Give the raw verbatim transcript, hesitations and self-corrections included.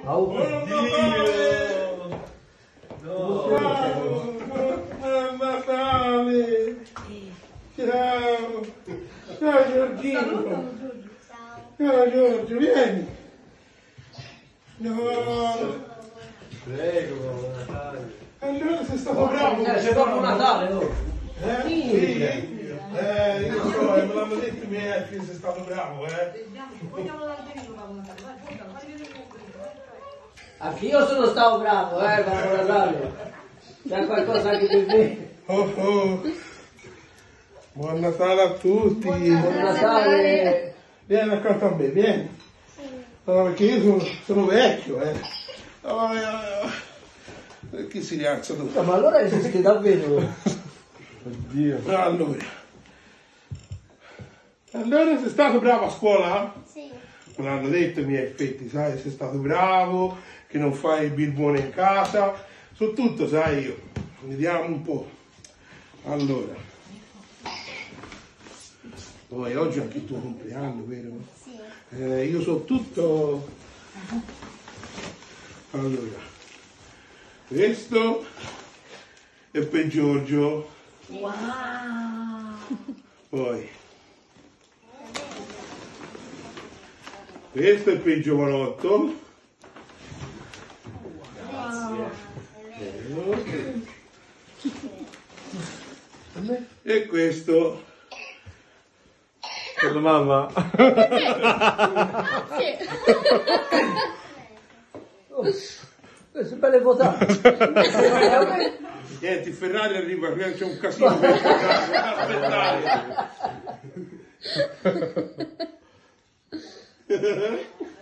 Oddio! No! Ciao! Buon Natale! Ciao! Ciao Giorgino! Ciao. Ciao Giorgio, vieni! No! Prego, buon Natale! Allora sei stato bravo! C'è proprio Natale, oh! Eh? Sì? Eh, io so, me l'hanno detto i miei che sei stato bravo, eh! Vogliamo l'alberino Babbo Natale, vai, portalo, fai vedere come Anche io sono stato bravo, eh, Babbo Natale! C'è qualcosa anche per me! Oh oh! Buon Natale a tutti! Buon Natale! Vieni accanto a me, vieni! No, perché io sono, sono vecchio, eh! Oh, eh, perché si rialza dopo? Ma allora esiste davvero? Oddio! Allora, allora sei stato bravo a scuola? Sì. Me l'hanno detto i miei effetti, sai, sei stato bravo, che non fai il birbone in casa, su tutto, sai io. Vediamo un po'. Allora, poi oggi è anche il tuo compleanno, vero? Sì. Eh, io so tutto. Allora, questo è per Giorgio. Wow! Poi questo è per il giovanotto. E questo Per la mamma! Queste belle votate! niente, il Ferrari arriva, c'è un casino per aspettare.